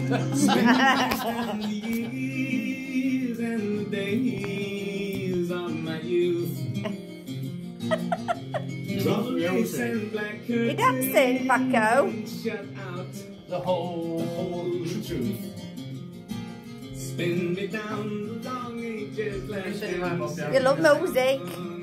years and the days of my youth. You're dancing, Paco. Shut out The whole truth. Spin me down the long ages. You love music.